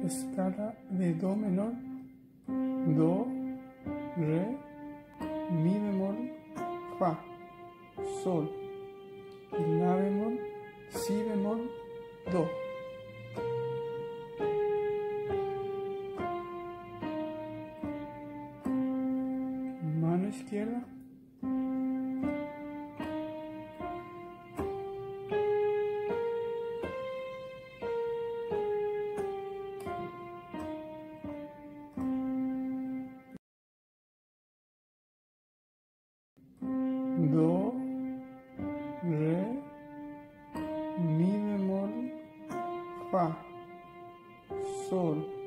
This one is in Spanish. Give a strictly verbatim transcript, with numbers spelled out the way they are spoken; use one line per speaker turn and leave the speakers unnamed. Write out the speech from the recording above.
escala de do menor, do, re, mi bemol, fa, sol, la bemol, si bemol, do. Mano izquierda, do, re, mi bemol, fa, sol.